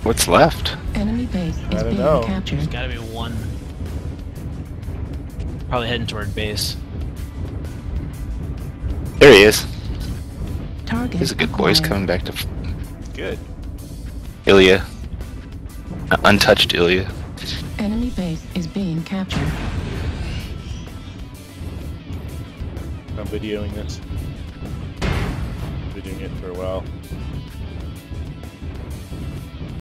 What's left? Enemy base I is don't being know. captured. There's gotta be one. Probably heading toward base. There he is. Target He's a good boy. He's acquired. coming back to Good. Ilya. Untouched Ilya. Enemy base is being captured. I'm videoing this. Been doing it for a while.